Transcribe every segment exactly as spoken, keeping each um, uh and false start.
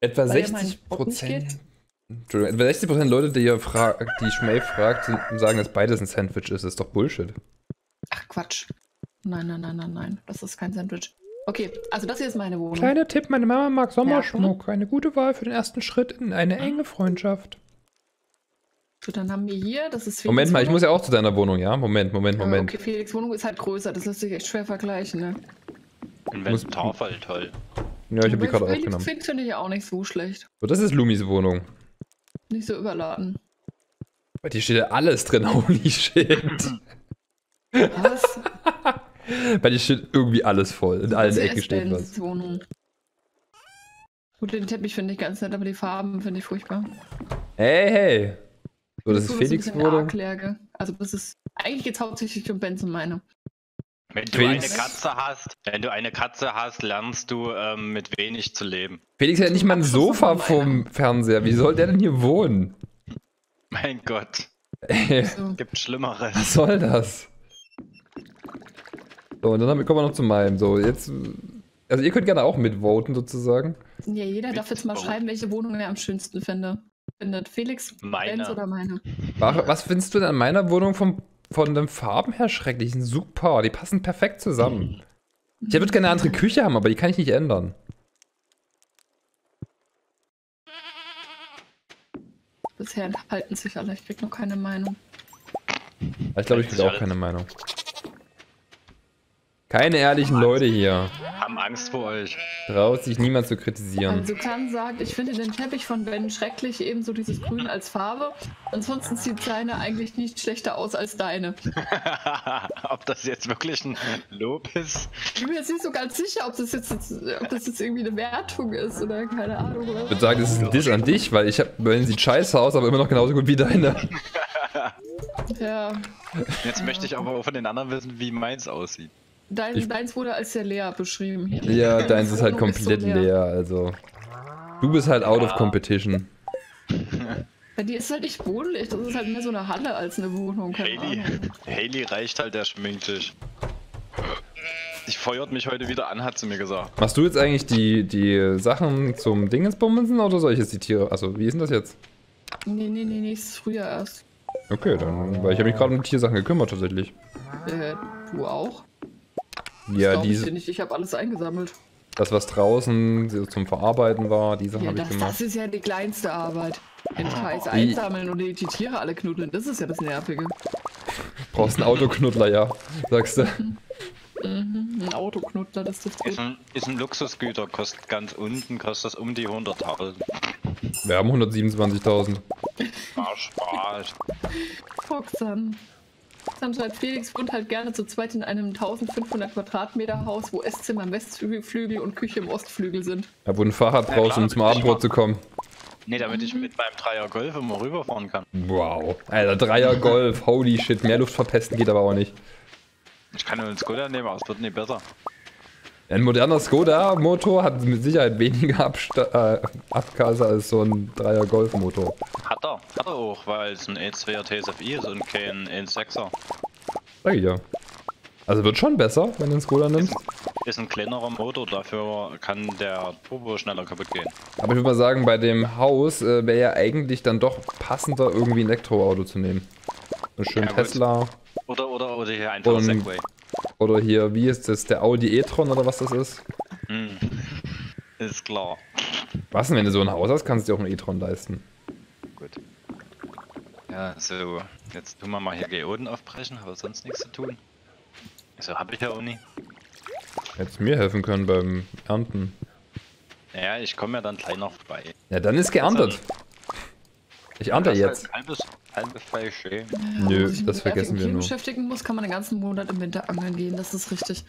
Etwa Weil ja mein sechzig Brot nicht Prozent. geht. Entschuldigung, etwa sechzig Prozent Leute, die, ihr fra die Schmäh fragt, sagen, dass beides ein Sandwich ist. Das ist doch Bullshit. Ach Quatsch. Nein, nein, nein, nein, nein. Das ist kein Sandwich. Okay, also das hier ist meine Wohnung. Kleiner Tipp, meine Mama mag Sommerschmuck. Eine gute Wahl für den ersten Schritt in eine enge Freundschaft. So, dann haben wir hier, das ist Felix Moment mal, ich Wohnung. muss ja auch zu deiner Wohnung, ja? Moment, Moment, Äh, Moment. Okay, Felix Wohnung ist halt größer, das lässt sich echt schwer vergleichen, ne? Inventar toll. Ja, ich habe die gerade Felix aufgenommen. Felix finde ich ja auch nicht so schlecht. So, das ist Lumis Wohnung. Nicht so überladen. Bei dir steht ja alles drin, holy shit. Was? Bei dir steht irgendwie alles voll. In allen Das ist Ecken steht was. S-Bahns Wohnung. Gut, den Teppich finde ich ganz nett, aber die Farben finde ich furchtbar. Hey, hey. So, das ist ein Felix bisschen Wohnung. arg leer, gell? Also das ist, eigentlich geht es hauptsächlich um Benz und meine. Wenn du Felix- eine Katze hast, wenn du eine Katze hast, lernst du ähm, mit wenig zu leben. Felix hat nicht mal ein Abschluss Sofa noch mal vom Fernseher. Wie soll der denn hier wohnen? Mein Gott, Ey, So. gibt Schlimmeres. was soll das? So, und dann haben wir, kommen wir noch zu meinem. So, jetzt. Also, ihr könnt gerne auch mitvoten, sozusagen. Ja, jeder darf jetzt mal Warum? schreiben, welche Wohnung er am schönsten finde. findet. Felix, Meine. Benz oder meine? Wa- Was findest du denn an meiner Wohnung vom, von den Farben her schrecklich? Die sind super, die passen perfekt zusammen. Ich würde gerne eine andere Küche haben, aber die kann ich nicht ändern. Bisher enthalten sich alle, ich krieg noch keine Meinung. Ich glaube, ich kriege auch keine Meinung. Keine ehrlichen Leute hier. Haben Angst vor euch. Traut sich niemand zu kritisieren. Also kann sagen, ich finde den Teppich von Ben schrecklich, ebenso dieses Grün als Farbe. Ansonsten sieht seine eigentlich nicht schlechter aus als deine. Ob das jetzt wirklich ein Lob ist? Ich bin mir jetzt nicht so ganz sicher, ob das jetzt, ob das jetzt irgendwie eine Wertung ist oder keine Ahnung. Oder? Ich würde sagen, das ist ein Diss an dich, weil ich habe, Berlin sieht scheiße aus, aber immer noch genauso gut wie deine. Ja, Jetzt möchte ich aber auch von den anderen wissen, wie meins aussieht. dein, Ich- deins wurde als sehr leer beschrieben hier. Ja, deins ist halt Wohnung ist so komplett leer. leer, also. Du bist halt out of Ja. competition. Bei dir ist halt nicht wohnlich, das ist halt mehr so eine Halle als eine Wohnung. Keine Haley, Ahnung. Haley reicht halt der Schminktisch. Die feuert mich heute wieder an, hat sie mir gesagt. Machst du jetzt eigentlich die, die Sachen zum Dingensbummensen oder soll ich jetzt die Tiere. Achso, wie ist denn das jetzt? Nee, nee, nee, nächstes Frühjahr erst. Okay, dann. Weil ich habe mich gerade um die Tiersachen gekümmert tatsächlich. Äh, du auch? Ja, Glaub ich diese, dir nicht, ich habe alles eingesammelt. das, was draußen so zum Verarbeiten war, die Sachen Ja, habe ich das, gemacht. das ist ja die kleinste Arbeit. Den Scheiß Wie- einsammeln und die, die Tiere alle knuddeln, das ist ja das Nervige. Brauchst einen Autoknuddler, ja, sagst du. Mhm, ein Autoknuddler, das trifft Ist gut. ein, ist ein Luxusgüter, kostet ganz unten, kostet das um die hunderttausend. Wir haben hundertsiebenundzwanzigtausend. Ah, Spaß. Foxan. Dann schreibt Felix wohnt halt gerne zu zweit in einem eintausendfünfhundert Quadratmeter Haus, wo Esszimmer im Westflügel und Küche im Ostflügel sind. Ja, wo ein Fahrrad Ja, brauchst, klar, um zum bin ich Abendbrot mal. zu kommen. Nee, damit ich mit meinem Dreier Golf immer rüberfahren kann. Wow. Alter, Dreier Golf, holy shit. Mehr Luft verpesten geht aber auch nicht. Ich kann nur einen Skoda nehmen, aber es wird nicht besser. Ein moderner Skoda-Motor hat mit Sicherheit weniger Absta äh, Abgase als so ein Dreier Golf-Motor. Hat er, hat er auch, weil es ein E zweier T S F I ist und kein E sechser. Sag ich ja. Also wird schon besser, wenn du einen Skoda Ist, nimmst. ist ein kleinerer Motor, dafür kann der Turbo schneller kaputt gehen. Aber ich würde mal sagen, bei dem Haus äh, wäre ja eigentlich dann doch passender, irgendwie ein Elektroauto zu nehmen. Ein schön Ja, gut. Tesla. Oder, oder, oder hier einfach Und- Segway. Oder hier, wie ist das, der Audi e-tron oder was das ist? Hm. Ist klar. Was denn, wenn du so ein Haus hast, kannst du dir auch einen e-tron leisten. Gut. Ja, so. Jetzt tun wir mal hier Geoden aufbrechen, aber sonst nichts zu tun. So habe ich ja auch nie. Hättest mir helfen können beim Ernten. Naja, ich komme ja dann gleich noch vorbei. Ja, dann ist geerntet. Ich ernte Das jetzt. heißt, halbes, halbes Fleisch. eh. Nö, Wenn man sich das mit vergessen nervigen wir Tieren nur. beschäftigen muss, kann man den ganzen Monat im Winter angeln gehen, das ist richtig.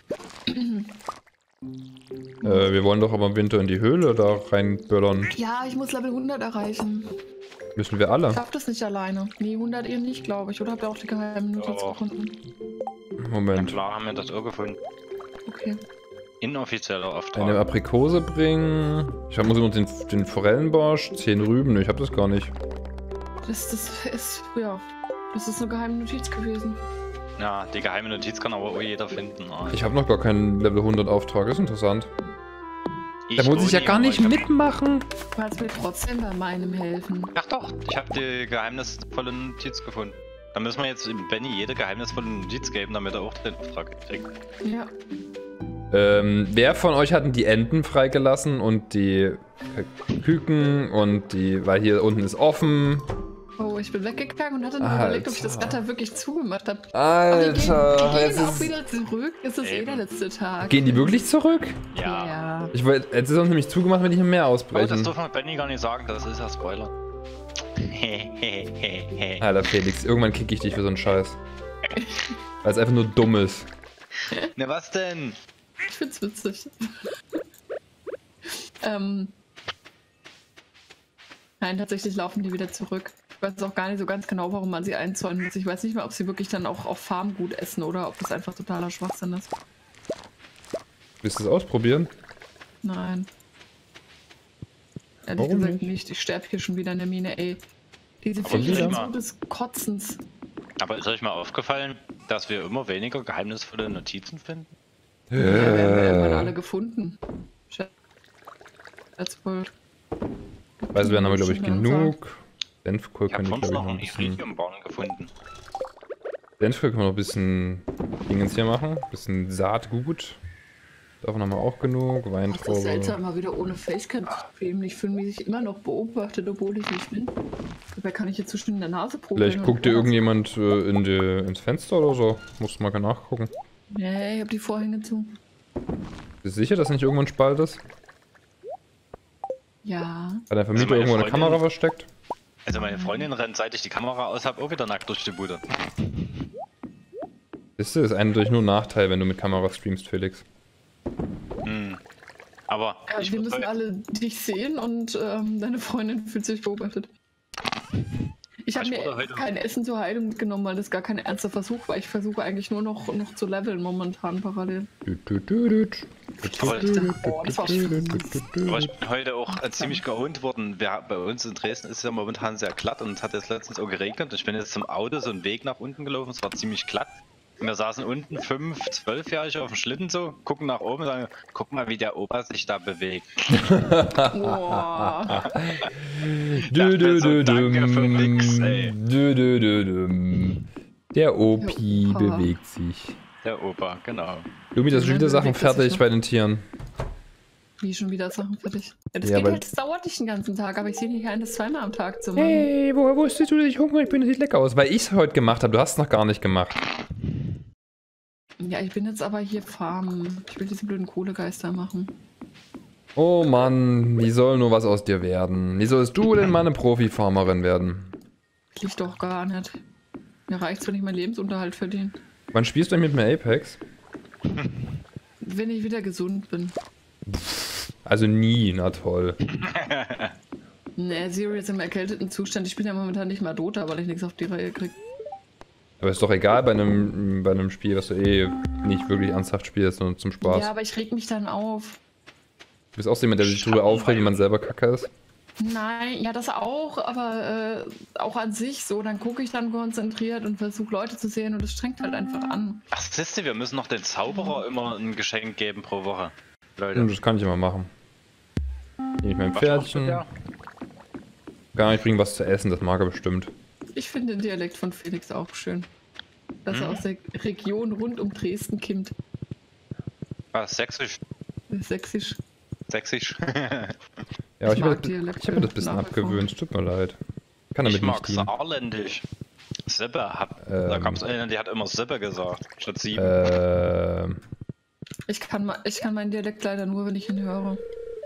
Äh, wir wollen doch aber im Winter in die Höhle da reinböllern. Ja, ich muss Level hundert erreichen. Müssen wir Ich alle. schaff das nicht alleine. Nee, hundert eben nicht, glaube ich. Oder habt ihr auch die geheimen Notiz Doch. gefunden? Ja, Moment. klar haben wir das auch gefunden. Okay. Inoffizieller Auftrag. Eine Aprikose bringen. Ich hab- muss nur den, den Forellenbarsch, zehn Rüben. Ne, ich hab das gar nicht. Das, das ist, ja, das ist eine geheime Notiz gewesen. Ja, die geheime Notiz kann aber auch jeder finden. Ah, Ich habe noch gar keinen Level hundert Auftrag. Ist interessant. Ich Da muss ich ja ohne gar ihn, nicht aber ich mitmachen. Du kannst mir trotzdem bei meinem helfen. hab, ach doch, ich habe die geheimnisvolle Notiz gefunden. Da müssen wir jetzt Benny jede geheimnisvolle Notiz geben, damit er auch den Auftrag kriegt. Ja. Ähm, wer von euch hatten die Enten freigelassen und die äh, Küken und die, weil hier unten ist offen. Oh, ich bin weggegangen und hatte noch Alter. überlegt, ob ich das Gatter wirklich zugemacht habe. Alter, die gehen, die jetzt gehen auch ist, wieder zurück. Es ist eh der letzte Tag. gehen die wirklich zurück? Ja. Ja. Ich wollte, jetzt ist uns nämlich zugemacht, wenn ich noch mehr Aber das ausbrechen. darf man Benny gar nicht sagen, das ist ja Spoiler. Alter Felix, irgendwann kick ich dich für so einen Scheiß. Weil es einfach nur dumm ist. Ne, was denn? Ich find's witzig. ähm. Nein, tatsächlich laufen die wieder zurück. Ich weiß auch gar nicht so ganz genau, warum man sie einzäunen muss. Ich weiß nicht mal, ob sie wirklich dann auch auf Farm gut essen oder ob das einfach totaler Schwachsinn ist. Willst du es ausprobieren? Nein. Ehrlich Warum gesagt nicht? nicht. Ich sterbe hier schon wieder in der Mine, ey. Diese Aber Viecher wieder? sind mal. so des Kotzens. Aber ist euch mal aufgefallen, dass wir immer weniger geheimnisvolle Notizen finden? Ja, wir haben ja irgendwann alle Äh, gefunden. Schätzvoll. also wir haben aber, glaube ich, Schon genug. Senfkohl Ich habe kann ich, sonst glaube ich, noch noch ein einen bisschen. Iridiumborn gefunden. Senfkohl können wir noch ein bisschen Dingens hier machen. Ein bisschen Saatgut. Davon haben wir auch genug. Das ist Weintraube. seltsam, mal wieder ohne Facecam zu streamen. Ich fühle mich immer noch beobachtet, obwohl ich nicht bin. Dabei kann ich jetzt so schön in der Nase probieren. Vielleicht guckt dir irgendjemand äh, in die, ins Fenster oder so. Musst mal nachgucken. Nee, ich hab die Vorhänge zu. Bist du sicher, dass nicht irgendwo ein Spalt ist? Ja. Hat der Vermieter meine irgendwo eine Freundin- Kamera versteckt? Also meine Freundin rennt, seit ich die Kamera aus habe, auch wieder nackt durch die Bude. Siehst du, ist eindeutig nur ein Nachteil, wenn du mit Kamera streamst, Felix. Hm. Aber Ja, ich wir würd müssen heute- alle dich sehen und ähm, deine Freundin fühlt sich beobachtet. Ich habe Ich mir wurde heute- kein Essen zur Heilung mitgenommen, weil das gar kein ernster Versuch war. Ich versuche eigentlich nur noch, noch zu leveln momentan parallel. Dü, dü, dü, dü. Aber Oh, das war schön. aber ich bin heute auch äh, ziemlich geohnt worden. Wir, bei uns in Dresden ist es ja momentan sehr glatt und es hat jetzt letztens auch geregnet. Ich bin jetzt zum Auto so einen Weg nach unten gelaufen, es war ziemlich glatt. Und wir saßen unten fünf, zwölfjährige auf dem Schlitten so, gucken nach oben und sagen, guck mal, wie der Opa sich da bewegt. Boah. Dü, dü, so, dü, danke für nix, düm. ey. Dü, dü, dü, düm. Der Opi Der Opa. bewegt sich. Der Opa, genau. Lumi, das sind schon wieder Nein, Sachen bewegt er sich fertig noch. bei den Tieren. Wie schon wieder Sachen für dich. Ja, das Ja, geht weil- halt, das dauert nicht den ganzen Tag, aber ich sehe nicht ein, das zweimal am Tag zu machen. Hey, woher wusstest du, dass ich hungrig bin? Das sieht lecker aus. Weil ich es heute gemacht habe. Du hast es noch gar nicht gemacht. Ja, ich bin jetzt aber hier farmen. Ich will diese blöden Kohlegeister machen. Oh Mann, wie soll nur was aus dir werden? Wie sollst du denn mal eine Profi-Farmerin werden? Liegt doch gar nicht. Mir reicht's, wenn ich meinen Lebensunterhalt verdiene. Wann spielst du denn mit mir Apex? Wenn ich wieder gesund bin. Also nie, na toll. Ne, Zero ist im erkälteten Zustand. Ich spiele ja momentan nicht mal Dota, weil ich nichts auf die Reihe krieg. Aber ist doch egal bei einem, bei einem Spiel, was du eh nicht wirklich ernsthaft spielst, sondern zum Spaß. Ja, aber ich reg mich dann auf. Du bist auch so jemand, der sich drüber aufregt, wenn man selber kacke ist. Nein, ja, das auch, aber äh, auch an sich so. Dann gucke ich dann konzentriert und versuche Leute zu sehen und das strengt halt einfach an. Ach, siehst du, wir müssen noch den Zauberer immer ein Geschenk geben pro Woche. Leute. Und das kann ich immer machen. Nehme ich mein Was macht Pferdchen. der? Gar nicht bringen was zu essen, das mag er bestimmt. Ich finde den Dialekt von Felix auch schön. Dass er Hm? aus der Region rund um Dresden kommt. Was, sächsisch? Sächsisch. Sächsisch? Ja, aber Ich ich, mag hab, Dialekte ich habe mir das ein bisschen nach wie vor. abgewöhnt, tut mir leid. Kann damit Ich mag nicht dienen. saarländisch. Sippe, hab, da Ähm. gab's eine, die hat immer Sippe gesagt, statt sieben. Ähm, Ich kann, ma- ich kann meinen Dialekt leider nur, wenn ich ihn höre.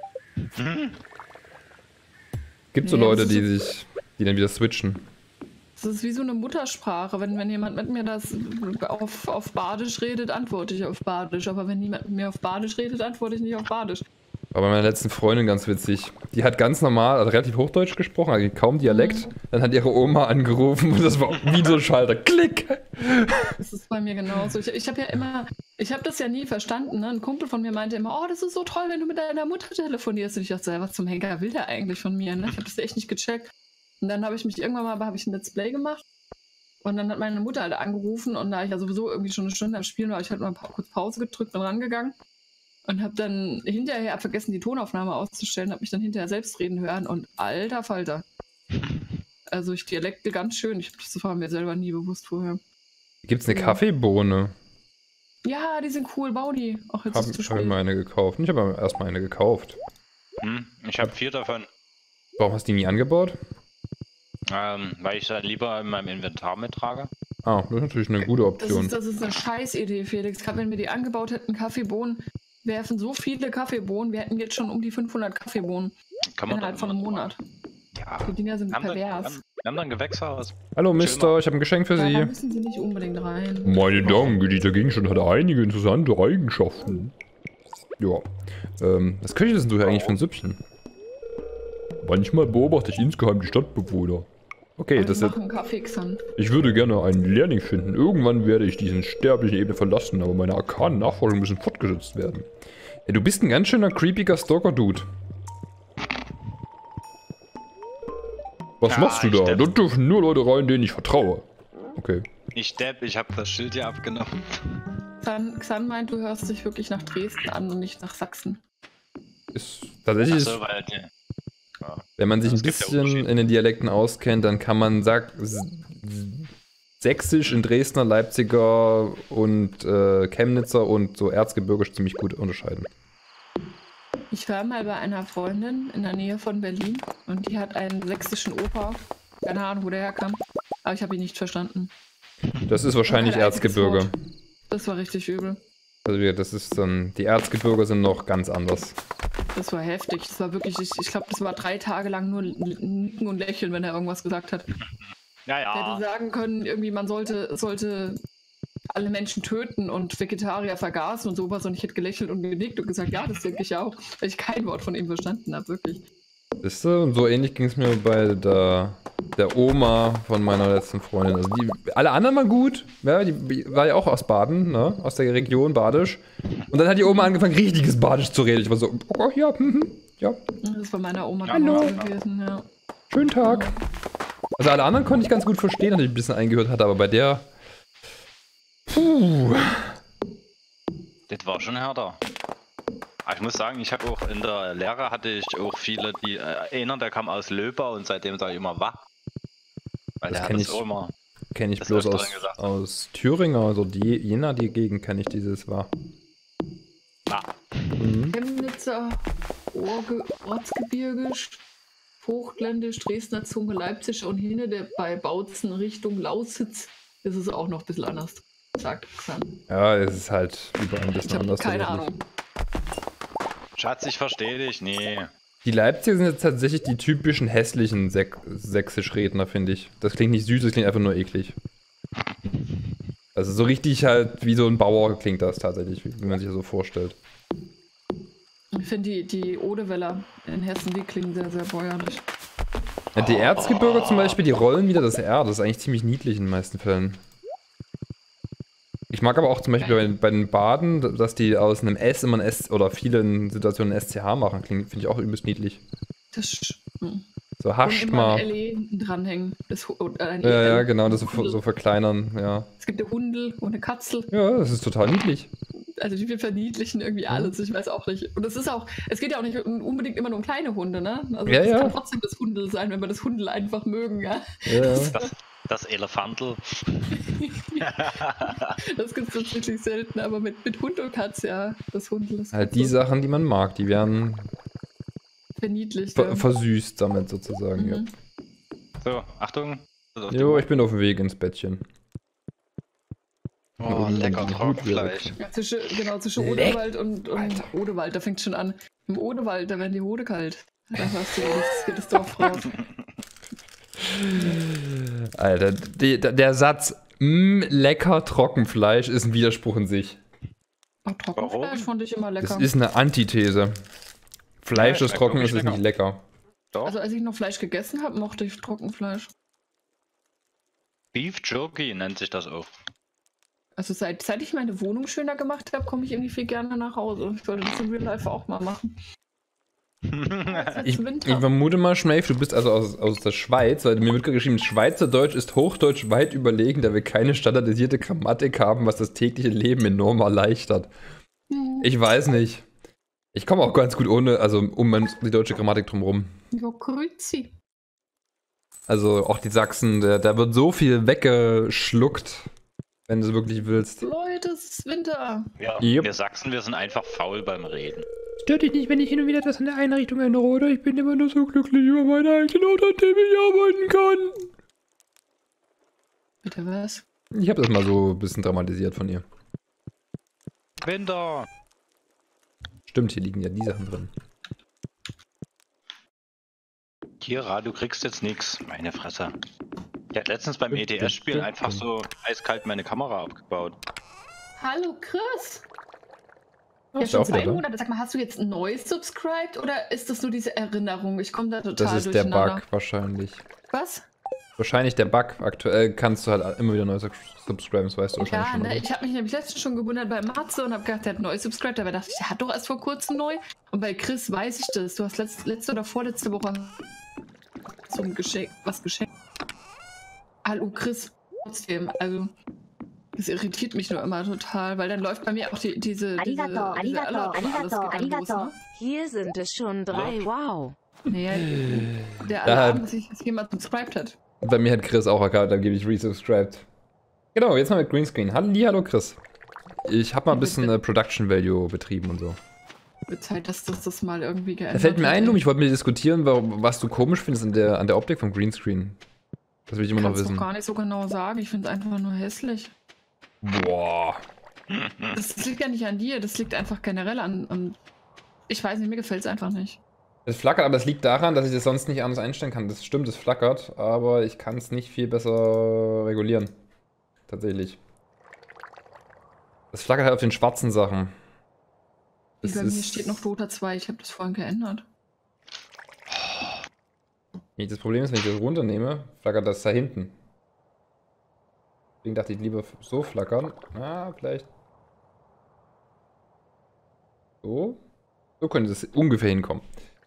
gibt so Nee, Leute, das ist die sich, die dann wieder switchen. Das ist wie so eine Muttersprache. Wenn, wenn jemand mit mir das auf, auf Badisch redet, antworte ich auf Badisch. Aber wenn niemand mit mir auf Badisch redet, antworte ich nicht auf Badisch. War bei meiner letzten Freundin ganz witzig. Die hat ganz normal, also relativ Hochdeutsch gesprochen, also kaum Dialekt. Mhm. Dann hat ihre Oma angerufen und das war wie so ein Schalter. Klick! Das ist bei mir genauso. Ich, ich habe ja immer, ich habe das ja nie verstanden. Ne? Ein Kumpel von mir meinte immer, oh, das ist so toll, wenn du mit deiner Mutter telefonierst. Und ich dachte, so, was zum Henker will der eigentlich von mir? Ne? Ich habe das echt nicht gecheckt. Und dann habe ich mich irgendwann mal, habe ich ein Let's Play gemacht. Und dann hat meine Mutter halt angerufen und da ich ja sowieso irgendwie schon eine Stunde am Spielen war, habe ich halt mal pa- kurz Pause gedrückt und rangegangen. Und habe dann hinterher vergessen, die Tonaufnahme auszustellen, habe mich dann hinterher selbst reden hören und alter Falter. Also ich Dialekte ganz schön. Ich, das war mir selber nie bewusst vorher. Gibt's eine Ja. Kaffeebohne? Ja, die sind cool, bau die. Auch jetzt Hab, ist es zu hab ich spät. mal eine gekauft. Ich habe erstmal eine gekauft. Hm, ich habe vier davon. Warum hast du die nie angebaut? Ähm, weil ich da lieber in meinem Inventar mittrage. Ah, das ist natürlich eine gute Das Option. ist, das ist eine Scheißidee, Felix. Gerade wenn wir die angebaut hätten, Kaffeebohnen, werfen so viele Kaffeebohnen. Wir hätten jetzt schon um die fünfhundert Kaffeebohnen Kann man innerhalb doch von einem immer Monat. machen. Ja. Die Dinger sind Wir haben, da, wir, pervers. haben, wir haben da ein Gewächshaus. Hallo Schön Mister, mal. ich habe ein Geschenk für Da Sie. müssen sie nicht unbedingt rein. Meine Dank, dieser Gegenstand hat einige interessante Eigenschaften. Ja. Ähm, was köchtest du hier eigentlich für ein Süppchen? Manchmal beobachte ich insgeheim die Stadtbewohner. Okay, Wir das ist, machen Kaffeexern. ich würde gerne einen Lehrling finden. Irgendwann werde ich diesen sterblichen Ebene verlassen, aber meine arkanen Nachforschungen müssen fortgesetzt werden. Ja, du bist ein ganz schöner creepiger Stalker-Dude. Was Ja, machst du ich da? depp. Da dürfen nur Leute rein, denen ich vertraue. Okay. Ich Depp, ich habe das Schild hier abgenommen. Xan, Xan meint, du hörst dich wirklich nach Dresden an und nicht nach Sachsen. Ist tatsächlich, ist, Achso, weil die, wenn man sich Ja, ein es gibt ja bisschen Unterschiede. in den Dialekten auskennt, dann kann man Sack, S- Sächsisch in Dresdner, Leipziger und äh, Chemnitzer und so Erzgebirgisch ziemlich gut unterscheiden. Ich war mal bei einer Freundin in der Nähe von Berlin und die hat einen sächsischen Opa. Keine Ahnung, wo der herkam. Aber ich habe ihn nicht verstanden. Das ist wahrscheinlich Kein einziges Erzgebirge. Wort. Das war richtig übel. Also ja, das ist dann, die Erzgebirge sind noch ganz anders. Das war heftig. Das war wirklich, ich, ich glaube, das war drei Tage lang nur Nicken und Lächeln, wenn er irgendwas gesagt hat. ja, Er ja. hätte sagen können, irgendwie man sollte, sollte alle Menschen töten und Vegetarier vergasen und sowas und ich hätte gelächelt und genickt und gesagt, ja, das denke ich auch, weil ich kein Wort von ihm verstanden habe, wirklich. Wisst ihr, und so ähnlich ging es mir bei der, der Oma von meiner letzten Freundin. Also die, alle anderen waren gut, ja, die war ja auch aus Baden, ne? Aus der Region Badisch. Und dann hat die Oma angefangen, richtiges Badisch zu reden. Ich war so, oh ja, hm, ja, Das war meiner Oma Hallo. genauso gewesen, ja. schönen Tag. Also alle anderen konnte ich ganz gut verstehen, als ich ein bisschen eingehört hatte, aber bei der... Puh. Das war schon härter. Aber ich muss sagen, ich habe auch in der Lehre hatte ich auch viele, die äh, einer, der kam aus Löbau und seitdem sage ich immer wa. Weil Das der kenn hat das ich. auch immer. Kenne ich Das bloß öfteren aus, gesagt. aus Thüringen, also die, Jena, die Gegend kenne ich dieses war. Ah, Mhm. Chemnitzer, Orge, Ortsgebirgisch, Hochländisch, Dresdner Zunge, Leipzig und hinter der bei Bautzen Richtung Lausitz ist es auch noch ein bisschen anders, sagt Xan. Ja, es ist halt überall ein Ich bisschen habe anders. keine tatsächlich. Ahnung. Schatz, ich verstehe dich. Nee. Die Leipziger sind jetzt tatsächlich die typischen hässlichen Säk Sächsisch-Redner, finde ich. Das klingt nicht süß, das klingt einfach nur eklig. Also so richtig halt wie so ein Bauer klingt das tatsächlich, wie, wie man sich das so vorstellt. Ich finde die, die Odeweller in Hessen, die klingen sehr, sehr bäuerlich. Ja, die Erzgebirge zum Beispiel, die rollen wieder das R, das ist eigentlich ziemlich niedlich in den meisten Fällen. Ich mag aber auch zum Beispiel bei, bei den Baden, dass die aus einem S immer ein S oder vielen Situationen ein S C H machen, klingt, finde ich auch übelst niedlich. Das sch- hm. So Und hascht immer mal. ein L E hinten dranhängen. Das, Hu- oder ein Ja, E L. ja, genau, das so, Hundel. so verkleinern, ja. Es gibt eine Hundel und eine Katzel. Ja, das ist total niedlich. Also die wir verniedlichen irgendwie alles, ich weiß auch nicht. Und es ist auch, es geht ja auch nicht unbedingt immer nur um kleine Hunde, ne? Also Ja, es ja. kann trotzdem das Hundel sein, wenn wir das Hundel einfach mögen, ja. Ja, ja. Das, das Elefantl. Das gibt es tatsächlich selten, aber mit, mit Hund und Katz, ja, das Hundel ist Halt die so Sachen, die man mag, die werden verniedlicht. ver Ja. versüßt damit sozusagen, Mhm. So, Achtung. ja. Jo, ich bin auf dem Weg ins Bettchen. Oh, lecker Gut, Trockenfleisch. Ja, zwischen, genau, zwischen Leck. Odewald und, und Odewald, da fängt schon an. Im Odewald, da werden die Hode kalt. Da hast du das geht das Dorf raus. Alter, die, der Satz, mm, lecker Trockenfleisch ist ein Widerspruch in sich. Oh, Trockenfleisch Warum? fand ich immer lecker. Das ist eine Antithese. Fleisch, Ja, das schmeckt trocken ist, wirklich ist nicht lecker. Doch. Also als ich noch Fleisch gegessen habe, mochte ich Trockenfleisch. Beef Jerky nennt sich das auch. Also seit, seit ich meine Wohnung schöner gemacht habe, komme ich irgendwie viel gerne nach Hause. Ich wollte das in Real Life auch mal machen. Jetzt Ich, Winter. ich vermute mal, Schmeif, du bist also aus, aus der Schweiz, weil mir wird gerade geschrieben, Schweizerdeutsch ist Hochdeutsch weit überlegen, da wir keine standardisierte Grammatik haben, was das tägliche Leben enorm erleichtert. Hm. Ich weiß nicht. Ich komme auch ganz gut ohne, also um die deutsche Grammatik drumherum. Jo, grüezi. Also auch die Sachsen, da, da wird so viel weggeschluckt, wenn du es wirklich willst. Leute, es ist Winter. Ja, Yep. wir Sachsen, wir sind einfach faul beim Reden. Stört dich nicht, wenn ich hin und wieder etwas an der Einrichtung ändere, oder? Ich bin immer nur so glücklich über meine eigenen Auto, an dem ich arbeiten kann. Bitte was? Ich habe das mal so ein bisschen dramatisiert von ihr. Winter! Stimmt, hier liegen ja die Sachen drin. Kira, du kriegst jetzt nix, meine Fresse. Ich hatte letztens beim E T S-Spiel einfach so eiskalt meine Kamera abgebaut. Hallo Chris! Ja, Ja, ist ja schon auch zwei wieder. Monate. Sag mal, hast du jetzt neu subscribed oder ist das nur diese Erinnerung? Ich komme da total Das ist der durcheinander. Bug wahrscheinlich. Was? Wahrscheinlich der Bug. Aktuell kannst du halt immer wieder neu subscriben, das weißt du wahrscheinlich Ja, schon. ne, oder? ich habe mich nämlich letztens schon gewundert bei Matze und habe gedacht, der hat neu subscribed, aber dachte ich, der hat doch erst vor kurzem neu. Und bei Chris weiß ich das. Du hast letzt, letzte oder vorletzte Woche so ein Geschenk, was geschenkt. Hallo Chris, trotzdem, also das irritiert mich nur immer total, weil dann läuft bei mir auch die, diese, diese, Arigato, diese arigato, Alarm- alles arigato, geht dann los, arigato. ne? Hier sind es schon drei, wow. Nee, der Da- Alarm, dass sich dass jemand subscribed hat. Bei mir hat Chris auch erkannt, dann gebe ich resubscribed. Genau, jetzt mal mit Greenscreen. Hallo, hallo Chris. Ich habe mal ein bisschen äh, Production Value betrieben und so. Wird Zeit, dass das, das mal irgendwie geändert Da fällt mir wird, ein, ey. Lum, ich wollte mit dir diskutieren, warum, was du komisch findest an der, an der Optik vom Greenscreen. Das will ich immer noch Kannst wissen. doch gar nicht so genau sagen. Ich finde es einfach nur hässlich. Boah. Das, das liegt ja nicht an dir, das liegt einfach generell an. an ich weiß nicht, mir gefällt es einfach nicht. Es flackert, aber es liegt daran, dass ich das sonst nicht anders einstellen kann. Das stimmt, es flackert, aber ich kann es nicht viel besser regulieren. Tatsächlich. Es flackert halt auf den schwarzen Sachen. Das Bei mir ist- steht noch Dota zwei, ich habe das vorhin geändert. Nee, das Problem ist, wenn ich das runternehme, flackert das da hinten. Deswegen dachte ich lieber so flackern. Ah, vielleicht. So. So könnte es ungefähr hinkommen.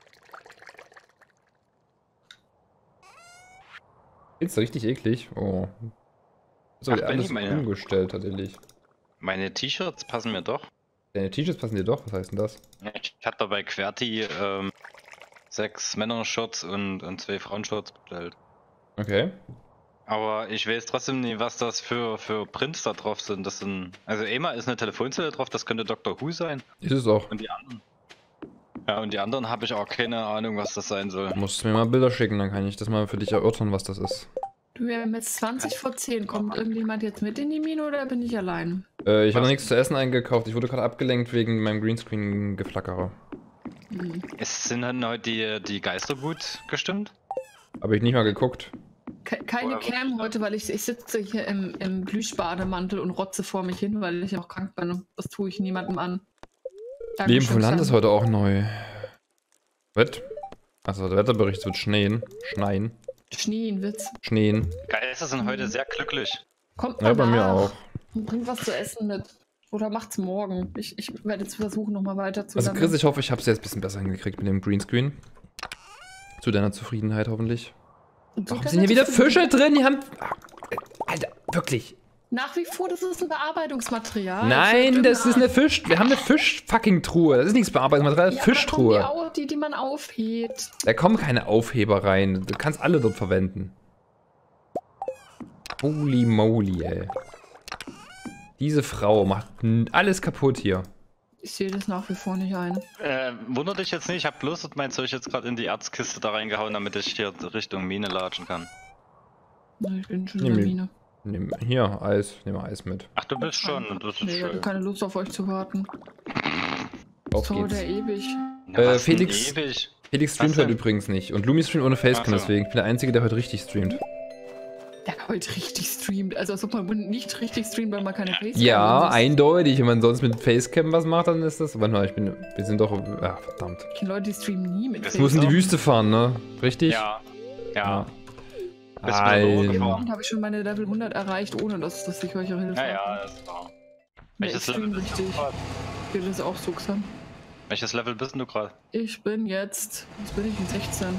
Ist richtig eklig. Oh. So, Ach, alles Benni, meine- umgestellt tatsächlich. Meine T-Shirts passen mir doch. Deine T-Shirts passen dir doch, was heißt denn das? Ich hatte bei Qwerty ähm, sechs Männer-Shirts und, und zwei Frauen-Shirts bestellt. Okay. Aber ich weiß trotzdem nicht, was das für, für Prints da drauf sind. Das sind. Also einmal ist eine Telefonzelle drauf, das könnte Doctor Who sein. Ist es auch. Und die anderen. Ja, und die anderen habe ich auch keine Ahnung, was das sein soll. Du musst mir mal Bilder schicken, dann kann ich das mal für dich erörtern, was das ist. Du, wir haben jetzt zwanzig vor zehn. Kommt irgendjemand jetzt mit in die Mine oder bin ich allein? Äh, ich habe Was? noch nichts zu essen eingekauft. Ich wurde gerade abgelenkt wegen meinem Greenscreen-Geflackerer. Hm. Es sind dann heute die, die Geister gut gestimmt? Habe ich nicht mal geguckt. Ke keine Oder Cam heute, weil ich, ich sitze hier im, im Plüschbademantel und rotze vor mich hin, weil ich auch krank bin. Und das tue ich niemandem an. Leben Dankeschön, vom Land Sam. ist heute auch neu. Was? Also der Wetterbericht es wird schneien. Schneien. Schneehenwitz. Schneien. Geister sind heute sehr glücklich. Kommt Ja, bei mir danach auch. und bringt was zu essen mit. Oder macht's morgen. Ich, ich werde jetzt versuchen, nochmal weiter zu Also lernen. Chris, ich hoffe, ich habe es jetzt ein bisschen besser hingekriegt mit dem Greenscreen. Zu deiner Zufriedenheit hoffentlich. Und so Warum kann sind hier wieder das so- Fische drin? Die haben... Ah, Alter, wirklich. Nach wie vor, das ist ein Bearbeitungsmaterial. Nein, das ist eine eine Fisch... Wir haben eine Fisch-Fucking-Truhe. Das ist nichts Bearbeitungsmaterial, das ist ja, aber da kommen Fischtruhe. Die, au- die, die man aufhebt. Da kommen keine Aufheber rein. Du kannst alle dort verwenden. Holy moly, ey. Diese Frau macht n- alles kaputt hier. Ich sehe das nach wie vor nicht ein. Äh, wundert dich jetzt nicht, ich habe bloß mein Zeug jetzt gerade in die Erzkiste da reingehauen, damit ich hier Richtung Mine latschen kann. Na, Ich bin schon Nee, in der mir- Mine. Nimm, hier, Eis. Nimm mal Eis mit. Ach, du bist schon, das ist Nee, ich hatte schön. keine Lust auf euch zu warten. Auf Das dauert geht's. ja ewig. Ja, Äh, was denn Felix- ewig? Felix streamt Was denn? heute übrigens nicht. Und Lumi streamt ohne Facecam, Ach so. deswegen. Ich bin der Einzige, der heute richtig streamt. Der heute richtig streamt. Also als ob man nicht richtig streamt, weil man keine Facecam Ja, benutzt. eindeutig. Wenn man sonst mit Facecam was macht, dann ist das... Warte mal, ich bin... Wir sind doch... Ah, verdammt. Ich kenne Leute, die streamen nie mit Das Ich muss in die auch. Wüste fahren, ne? Richtig? Ja. Ja. Bis wir Alter. losgefahren. Und habe ich schon meine Level hundert erreicht, ohne dass, dass ich euch Hilfe Ja, ja, das ist klar. Nee, ich Welches Level stream bist du richtig. gerade? Geht das auch so Sam. Welches Level bist denn du gerade? Ich bin jetzt, jetzt bin ich in sechzehn.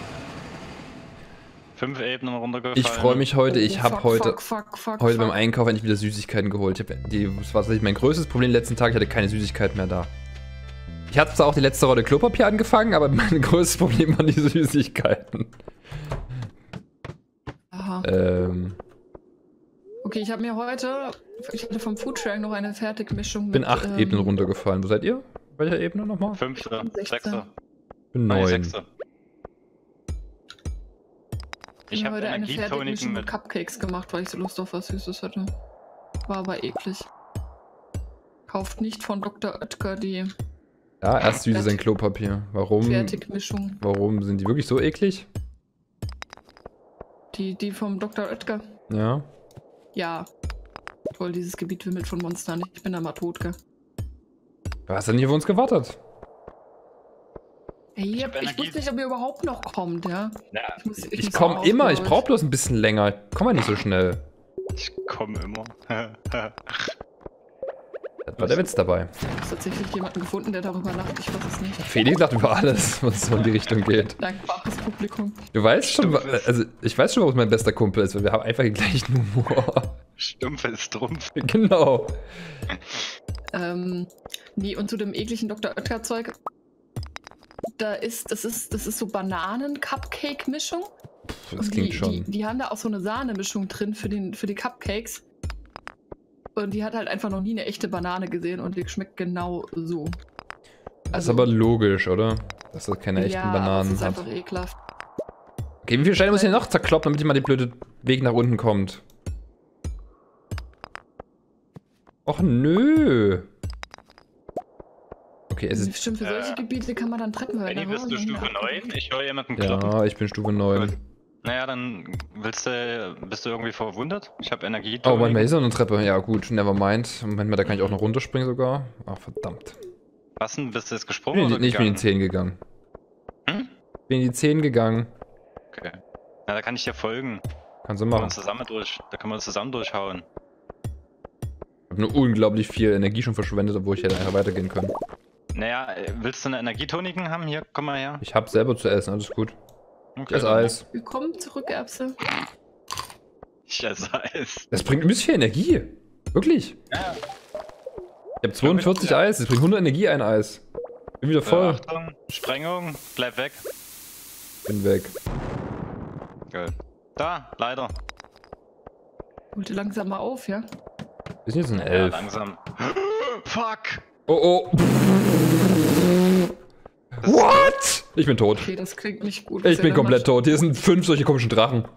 Fünf Ebenen runtergefallen. Ich freue mich heute. Ich Oh, habe fuck, heute... Fuck, fuck, fuck, Heute fuck. beim Einkauf endlich wieder Süßigkeiten geholt. Ich hab die, das war tatsächlich mein größtes Problem den letzten Tag. Ich hatte keine Süßigkeiten mehr da. Ich hatte zwar auch die letzte Rolle Klopapier angefangen, aber mein größtes Problem waren die Süßigkeiten. Aha. Ähm, Okay, ich habe mir heute, ich hatte vom Foodtrack noch eine Fertigmischung bin mit... acht ähm, Ebenen runtergefallen. Wo seid ihr? Welcher Ebene nochmal? Fünfte, sechste. sechste, Bin nein, neun. sechste. Ich Ich habe habe heute eine Energietoniken Fertigmischung mit mit. Cupcakes gemacht, weil ich so Lust auf was Süßes hatte. War aber eklig. Kauft nicht von Doktor Oetker die Ja, erst süßes sein Klopapier. Warum? Fertigmischung. Warum sind die wirklich so eklig? Die, die vom Doktor Oetker. Ja. Ja. Toll, dieses Gebiet wimmelt von Monstern. Ich bin da mal tot, gell. Wer hat denn hier für uns gewartet? Hey, ich, hab ich Energie. wusste nicht, ob ihr überhaupt noch kommt, ja. Ja, Ich, muss, Ich muss komme auch immer, ich aufgeholt. brauche bloß ein bisschen länger. Ich komme ja nicht so schnell. ich komme immer. Das war der Witz dabei. Ich habe tatsächlich jemanden gefunden, der darüber lacht. Ich weiß es nicht. Felix lacht über alles, was so in die Richtung geht. Dankbares Publikum. Du weißt schon, wa- Stumpfes. also ich weiß schon, warum es mein bester Kumpel ist, weil wir haben einfach den gleichen Humor. Stumpf ist Trumpf. Genau. Ähm, nee, und zu dem ekligen Doktor Oetker-Zeug. Da ist, das ist, das ist so Bananen-Cupcake-Mischung. Das Und klingt die, schon. Die, die haben da auch so eine Sahnemischung drin für, den, für die Cupcakes. Und die hat halt einfach noch nie eine echte Banane gesehen und die schmeckt genau so. Das ist aber logisch, oder? Dass das keine echten ja, aber Bananen es ist hat. einfach ekelhaft. Okay, wie viele Steine muss ich denn noch zerkloppen, damit die mal die blöde Weg nach unten kommt? Och nö. Okay, es ist. Stimmt, für solche äh, Gebiete kann man dann Treppen hören. Benny, Da bist du hören wir Stufe hin, neun? Ich höre jemanden kloppen. Ja, ich bin Stufe neun. Gut. Naja, dann willst du, bist du irgendwie verwundet? Ich habe Energie. Oh, Moment mal, hier ist noch eine Treppe. Ja, gut, never mind. Moment mal, da kann ich auch noch runterspringen sogar. Ach, verdammt. Was denn? Bist du jetzt Ich gesprungen bin, oder in die- nee, ich bin in die gegangen? zehn gegangen. Hm? Ich bin in die zehn gegangen. Okay. Na, da kann ich dir folgen. Kannst du Da können wir machen. uns zusammen durch, da können wir uns zusammen durchhauen. Ich habe nur unglaublich viel Energie schon verschwendet, obwohl ich hätte einfach weitergehen können. Naja, äh, willst du eine Energietoniken haben? Hier, komm mal her. Ich habe selber zu essen, alles gut. Okay, Das dann- Eis. Willkommen zurück, Erbse. Ich esse Eis. Das bringt ein bisschen viel Energie. Wirklich. Ja. Ich habe zweiundvierzig Eis, das bringt hundert Energie ein Eis. Bin wieder Äh, voll. Achtung, Sprengung, bleib weg. Bin weg. Gut. Da, leider. Holte langsam mal auf, ja? Wir sind jetzt ein Ja, elf. langsam. Fuck! Oh oh. Das ist What? Ich bin tot. Okay, das klingt nicht gut. Ich bin komplett tot. Hier sind fünf solche komischen Drachen.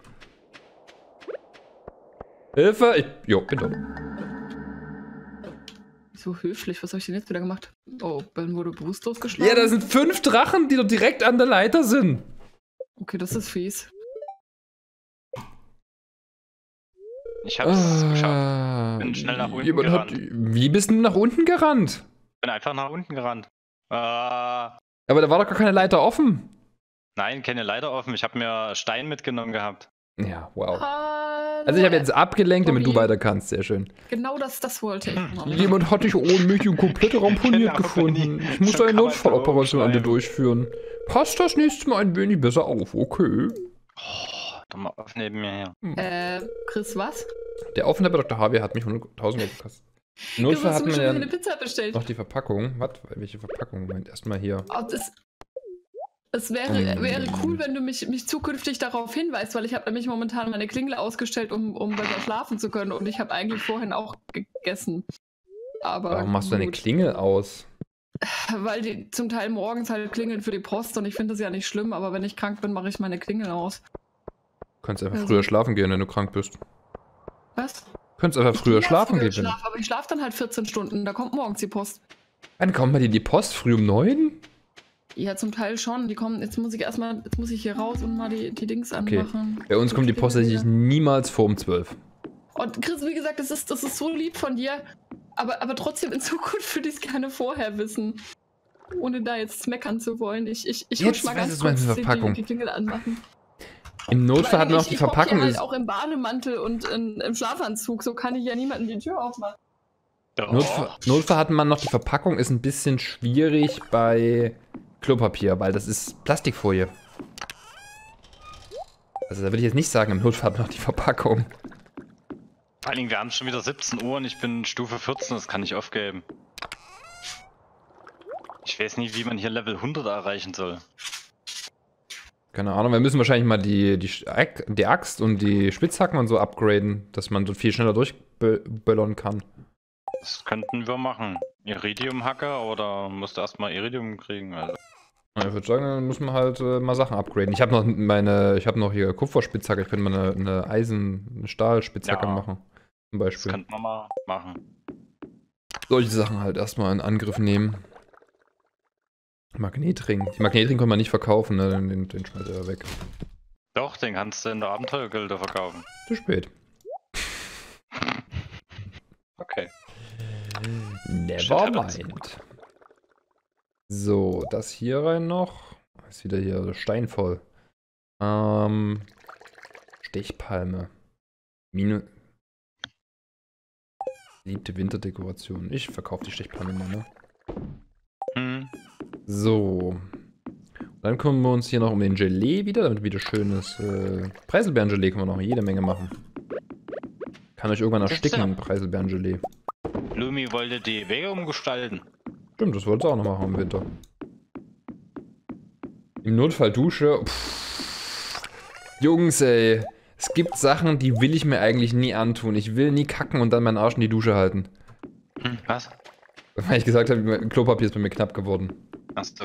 Hilfe! Ich. Jo, bin tot. So höflich, was habe ich denn jetzt wieder gemacht? Oh, Ben wurde bewusstlos geschlagen. Ja, da sind fünf Drachen, die doch direkt an der Leiter sind. Okay, das ist fies. Ich hab's geschafft. Ah, Bin schnell nach unten jemand hat, Wie bist du nach unten gerannt? Bin einfach nach unten gerannt. Ah, Aber da war doch gar keine Leiter offen. nein, keine Leiter offen. Ich habe mir Stein mitgenommen gehabt. Ja, wow. Hallo, Also ich habe jetzt abgelenkt, damit du Tommy. weiter kannst. Sehr schön. Genau das, das wollte ich. machen. Jemand hat dich ohnmächtig und komplett ramponiert Genau, gefunden. Benni. Ich muss So eine kann man's Notfalloperation an dir umschreiben. durchführen. Passt das nächste Mal ein wenig besser auf, okay? Oh, doch mal auf neben mir her. Äh, Chris, was? Der offene Doktor Harvey hat mich hunderttausend Euro gekostet. Im Du Notfall hast hat mir man schon ja wieder eine Pizza bestellt. noch die Verpackung. Was? Welche Verpackung? Moment, erstmal hier. Oh, das, es wäre, Mm. wäre cool, wenn du mich, mich zukünftig darauf hinweist, weil ich habe nämlich momentan meine Klingel ausgestellt, um, um besser schlafen zu können. Und ich habe eigentlich vorhin auch gegessen. Aber Warum machst du deine gut. Klingel aus? Weil die zum Teil morgens halt klingeln für die Post und ich finde das ja nicht schlimm, aber wenn ich krank bin, mache ich meine Klingel aus. Du kannst einfach Also- früher schlafen gehen, wenn du krank bist. Was? Du kannst einfach früher Ja, schlafen früher gehen. wenn- Schlaf, aber ich schlafe dann halt vierzehn Stunden, da kommt morgens die Post. Dann kommt mal dir die Post früh um neun? Ja, zum Teil schon. Die kommen, jetzt muss ich erstmal, jetzt muss ich hier raus und mal die, die Dings Okay. anmachen. Bei uns kommt die Post tatsächlich niemals vor um zwölf. Und Chris, wie gesagt, das ist, das ist so lieb von dir, aber, aber trotzdem in Zukunft würde ich es gerne vorher wissen. Ohne da jetzt meckern zu wollen. Ich, ich, ich Jetzt husch mal weiß ganz es meine kurz die, Verpackung. die, die Klingel anmachen. Im Notfall Vor hat allem, man noch ich- die ich hock Verpackung. hier Ist, halt auch im Bademantel und in, im Schlafanzug, so kann ich ja niemanden die Tür aufmachen. Doch. Notfall, Notfall hat man noch die Verpackung. Ist ein bisschen schwierig bei Klopapier, weil das ist Plastikfolie. Also da würde ich jetzt nicht sagen, im Notfall hat man noch die Verpackung. Vor allen Dingen, wir haben schon wieder siebzehn Uhr und ich bin Stufe vierzehn, das kann ich aufgeben. Ich weiß nie, wie man hier Level hundert erreichen soll. Keine Ahnung, wir müssen wahrscheinlich mal die, die, die Axt und die Spitzhacken und so upgraden, dass man so viel schneller durchböllern kann. Das könnten wir machen. Iridium-Hacke oder musst du erstmal Iridium kriegen? Also. Ja, ich würde sagen, dann müssen wir halt äh, mal Sachen upgraden. Ich habe noch meine, ich habe noch hier Kupferspitzhacke, ich könnte mal eine, eine Eisen-, eine Stahlspitzhacke Ja, machen. Zum Beispiel. Das könnten wir mal machen. Solche Sachen halt erstmal in Angriff nehmen. Magnetring. Die Magnetring kann man nicht verkaufen, ne? Den, den schmeißt er weg. Doch, den kannst du in der Abenteuergilde verkaufen. Zu spät. Okay. Never mind. So, das hier rein noch. Ist wieder hier steinvoll. Ähm. Stechpalme. Mine. Liebte Winterdekoration. Ich verkaufe die Stechpalme mal, ne? Hm. So. Dann kümmern wir uns hier noch um den Gelee wieder, damit wieder schönes äh, Preiselbeeren-Gelee können wir noch jede Menge machen. Kann euch irgendwann ersticken, Preiselbeeren-Gelee. Lumi wollte die Wege umgestalten. Stimmt, das wollte es auch noch machen im Winter. Im Notfall Dusche. Pff. Jungs, ey. Es gibt Sachen, die will ich mir eigentlich nie antun. Ich will nie kacken und dann meinen Arsch in die Dusche halten. Hm, was? Weil ich gesagt habe, Klopapier ist bei mir knapp geworden. Achso.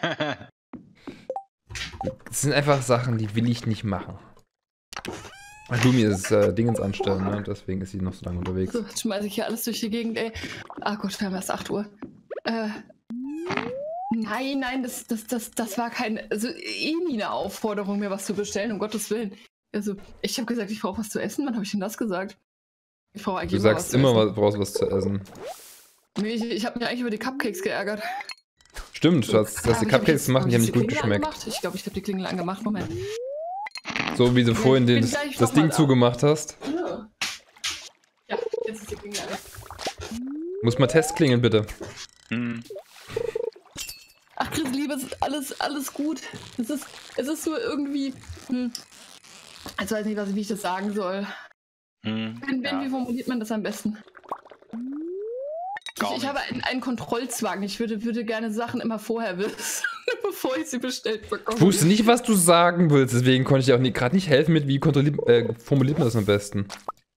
Das sind einfach Sachen, die will ich nicht machen. Lumi ist äh, Dingens anstellen, ne? Deswegen ist sie noch so lange unterwegs. So, jetzt schmeiße ich hier alles durch die Gegend, ey. Ah Gott, wir haben erst acht Uhr. Äh. Nein, nein, das, das, das, das war kein. Also eh nie eine Aufforderung, mir was zu bestellen, um Gottes Willen. Also, ich habe gesagt, ich brauche was zu essen. Wann habe ich denn das gesagt? Ich brauche eigentlich Du immer sagst was immer, zu essen. was, brauchst was zu essen. Nee, ich, ich habe mich eigentlich über die Cupcakes geärgert. Stimmt, du hast, du hast die Cupcakes gemacht und die haben nicht gut geschmeckt. Angemacht? Ich glaube, ich habe die Klingel angemacht. Moment. So wie du Ja, vorhin ich den, bin gleich das noch mal Ding da. zugemacht hast. Ja, ja, jetzt ist die Klingel an. Muss mal Test klingeln, bitte. Hm. Ach, Chris, Liebe, es ist alles, alles gut. Es ist, es ist so irgendwie. Hm. Ich weiß nicht, was, wie ich das sagen soll. Hm. Ben, ben, Ja. wie formuliert man das am besten? Gar Ich, ich habe einen, einen Kontrollzwang. Ich würde, würde gerne Sachen immer vorher wissen, bevor ich sie bestellt bekomme. Ich wusste nicht, was du sagen willst, deswegen konnte ich dir auch nie, gerade nicht helfen mit, wie kontrolliert, äh, formuliert man das am besten.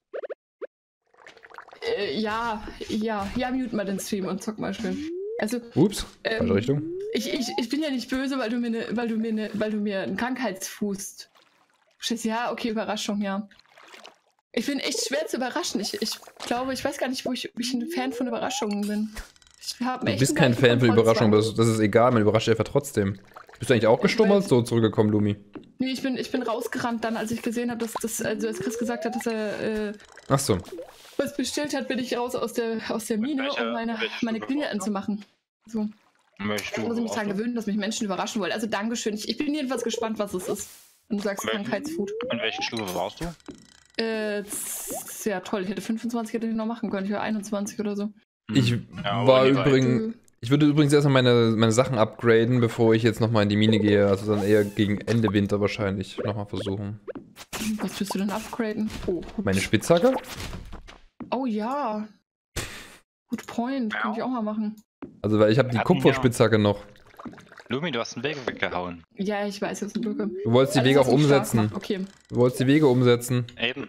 Äh, ja, ja, ja, mute mal den Stream und zock mal schön. Also, Ups, Ähm, falsche Richtung. ich, ich, ich bin ja nicht böse, weil du mir, ne, weil du mir, ne, weil du mir einen Krankheitsfuß. Verstehst du? Ja, okay, Überraschung, ja. Ich bin echt schwer zu überraschen. Ich, ich glaube, ich weiß gar nicht, wo ich, wo ich ein Fan von Überraschungen bin. Ich hab Du echt bist einen kein Fan von Kontrollzwang. Überraschungen, das, das ist egal, man überrascht einfach trotzdem. Bist du eigentlich auch Ich gestorben weiß- oder so zurückgekommen, Lumi? Nee, ich bin, ich bin rausgerannt dann, als ich gesehen habe, dass das, also als Chris gesagt hat, dass er äh, Ach so. was bestellt hat, bin ich raus aus der, aus der Mine, welcher- um meine, welche meine Stufe Klingel brauchst du? anzumachen. So. Möchtest Ich du muss mich daran auch so? gewöhnen, dass mich Menschen überraschen wollen. Also Dankeschön. Ich, ich bin jedenfalls gespannt, was es ist. Und du sagst Welchen- Krankheitsfood. In welchen Stufe warst du? Äh, sehr toll. Ich hätte fünfundzwanzig hätte ich noch machen können. Ich wäre einundzwanzig oder so. Ich Ja, aber war die beiden. übrigens. Ich würde übrigens erstmal meine, meine Sachen upgraden, bevor ich jetzt nochmal in die Mine gehe. Also dann eher gegen Ende Winter wahrscheinlich nochmal versuchen. Was willst du denn upgraden? Oh, Meine Spitzhacke? oh ja. Good point. Kann ich auch mal machen. Also weil ich habe die Hatten Kupferspitzhacke noch. Lumi, du hast einen Weg weggehauen. Ja, ich weiß jetzt ein Glück. Du wolltest die Alles, Wege was auch mich stark umsetzen. macht. Okay. Du wolltest die Wege umsetzen. Eben.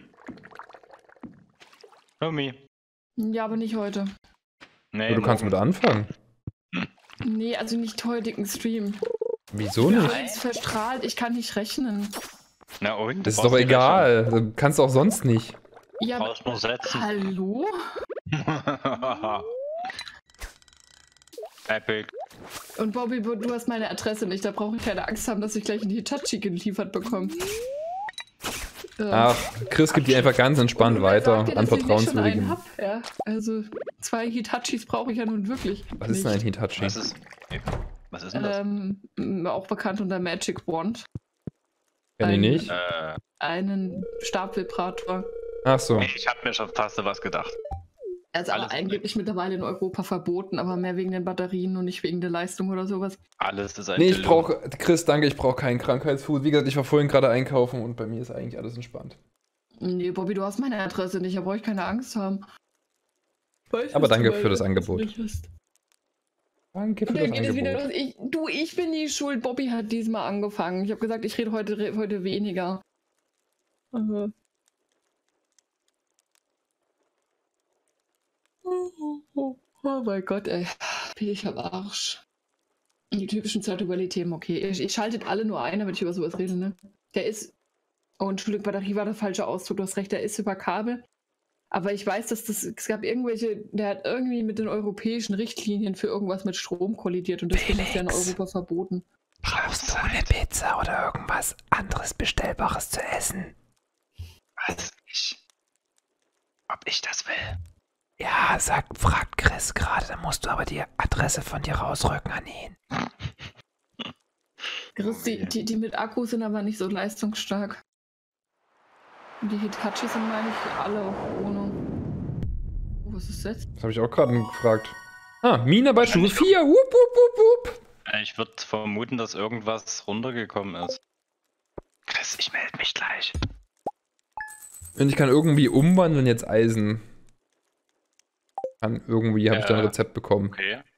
Lumi. Ja, aber nicht heute. Nee, Aber du kannst mit anfangen. Nee, also nicht heutigen Stream. Wieso Ja, nicht? ist verstrahlt. Ich kann nicht rechnen. Na und? Das ist Brauchst doch du egal. Du kannst auch sonst nicht. Ja, Rechnung? aber, Brauchst nur setzen. hallo? Epic. Und Bobby, du hast meine Adresse nicht. Da brauche ich keine Angst haben, dass ich gleich einen Hitachi geliefert bekomme. Äh, Ach, Chris gibt die einfach ganz entspannt und wer weiter. sagt dir, An dass ich nicht schon einen vertrauenswürdigen. hab, ja? Also, zwei Hitachis brauche ich ja nun wirklich. Was ist denn ein nicht. Hitachi? Was ist, was ist denn das? Ähm, auch bekannt unter Magic Wand. Kenn ich ein- nicht. Äh, Einen Stabvibrator. Ach so. ich hab mir schon fast so was gedacht. Er ist aber Alles angeblich mittlerweile in Europa verboten, aber mehr wegen den Batterien und nicht wegen der Leistung oder sowas. Alles ist ein Nee, ich Dildo. brauche, Chris, danke, ich brauche keinen Krankheitsfood. Wie gesagt, ich war vorhin gerade einkaufen und bei mir ist eigentlich alles entspannt. Nee, Bobby, du hast meine Adresse nicht, da brauche ich keine Angst haben. Weiß, Aber dass du danke meine für das Adresse Angebot. nicht hast. Danke für Und das dann geht es wieder Angebot. los. Ich, du, ich bin die schuld. Bobby hat diesmal angefangen. Ich habe gesagt, ich rede heute, re- heute weniger. Also. Oh, oh, oh. Oh mein Gott, ey. Bin ich am Arsch. Die typischen Zeitüberli-Themen, okay. Ich, ich schaltet alle nur ein, damit ich über sowas rede, ne? Der ist. Oh, Entschuldigung, Batterie war der falsche Ausdruck. Du hast recht, der ist über Kabel. Aber ich weiß, dass das. Es gab irgendwelche. Der hat irgendwie mit den europäischen Richtlinien für irgendwas mit Strom kollidiert und deswegen ist der in Europa verboten. Brauchst du eine Pizza oder irgendwas anderes Bestellbares zu essen? Was? Ich? Ob ich das will? Ja, sagt, fragt Chris gerade, dann musst du aber die Adresse von dir rausrücken an ihn. Chris, die, die, die mit Akku sind aber nicht so leistungsstark. Und die Hitachi sind, meine ich, alle auch ohne. Oh, was ist das? Das habe ich auch gerade gefragt. Ah, Mina bei Stufe vier. Wupp, wupp, wupp, wupp. Ich würde vermuten, dass irgendwas runtergekommen ist. Chris, ich melde mich gleich. Und ich kann irgendwie umwandeln jetzt Eisen. Kann irgendwie, habe ich da ein Ja. Rezept bekommen. Okay.